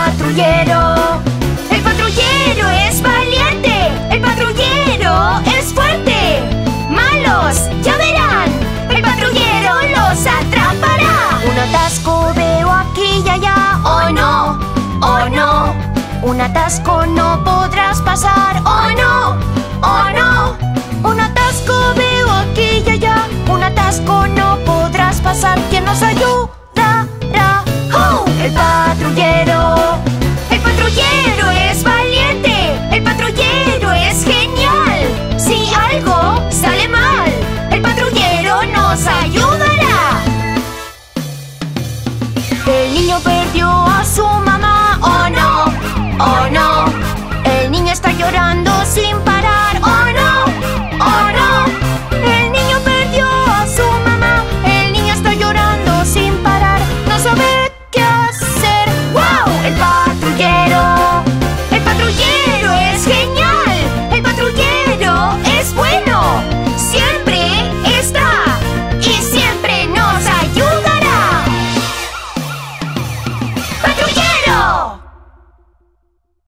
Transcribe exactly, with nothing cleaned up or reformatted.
patrullero. El patrullero es valiente. El patrullero es fuerte. Malos, ya verán. El patrullero los atrapará. Un atasco veo aquí y allá. Oh no, oh no. Un atasco no podrás pasar. Oh no, oh no. Un atasco veo aquí y allá. Un atasco no podrás pasar. ¿Quién nos ayudará? ¡Oh! El patrullero.